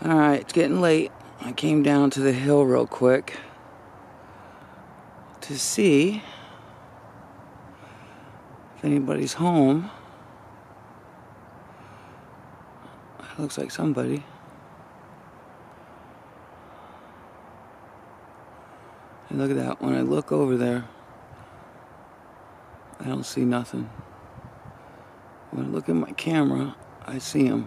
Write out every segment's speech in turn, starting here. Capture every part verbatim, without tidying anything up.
Alright, it's getting late. I came down to the hill real quick to see if anybody's home. It looks like somebody. And look at that. When I look over there, I don't see nothing. When I look at my camera, I see him.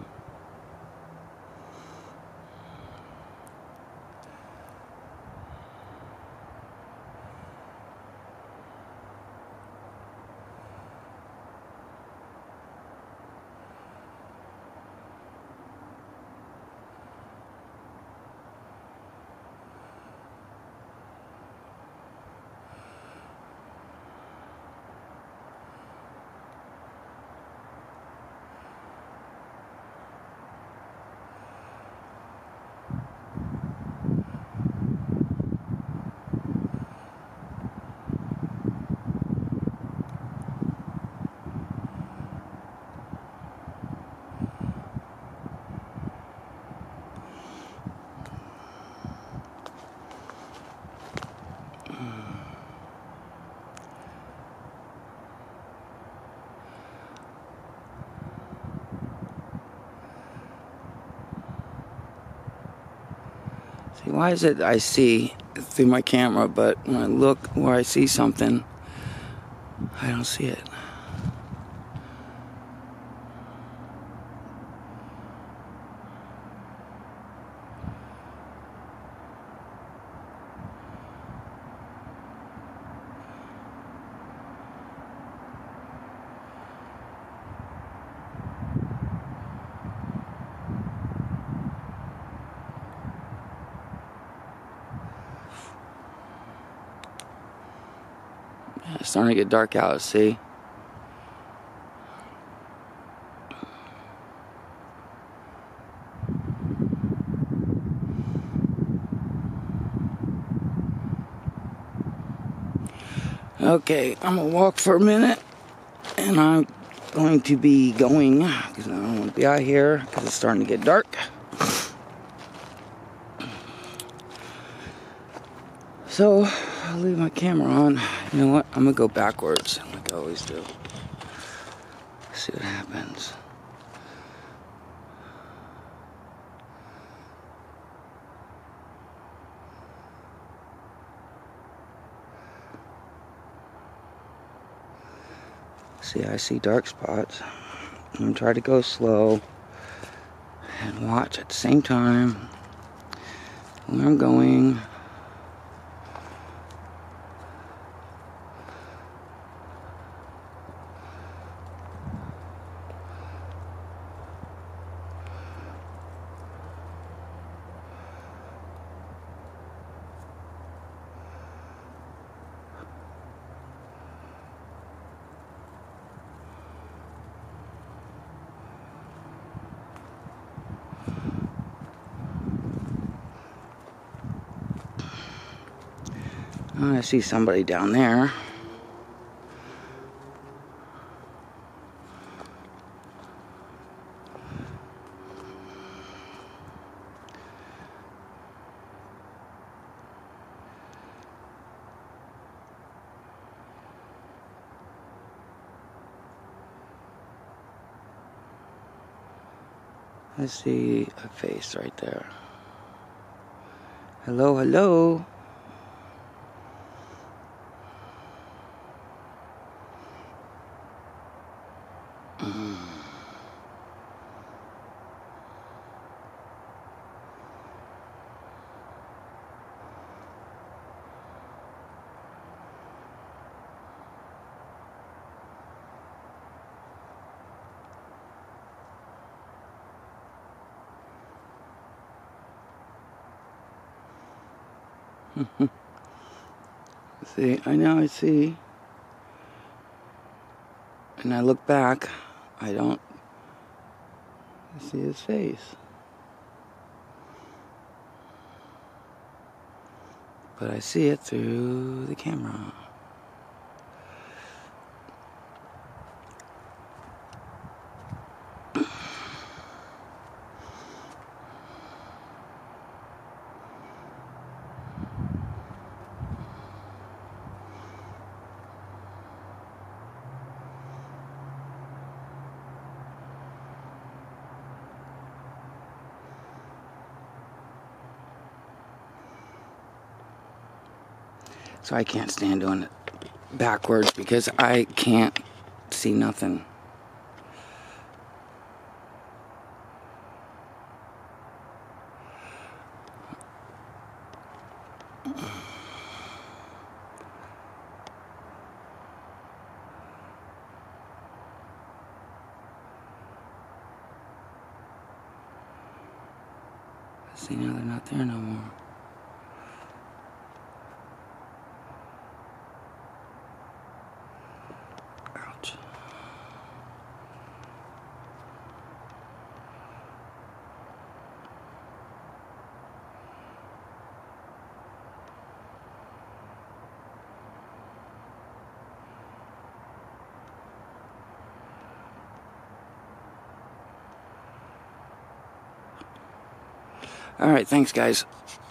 See, why is it I see through my camera, but when I look where I see something, I don't see it? It's starting to get dark out, see? Okay, I'm gonna walk for a minute, and I'm going to be going, because I don't want to be out here, because it's starting to get dark. So, I'll leave my camera on. You know what? I'm gonna go backwards, like I always do. See what happens. See, I see dark spots. I'm gonna try to go slow and watch at the same time where I'm going. I see somebody down there. I see a face right there. Hello, hello. See, I know I see. And I look back, I don't see his face. But I see it through the camera. So I can't stand doing it backwards because I can't see nothing. See, now they're not there no more. Ouch. All right, thanks, guys.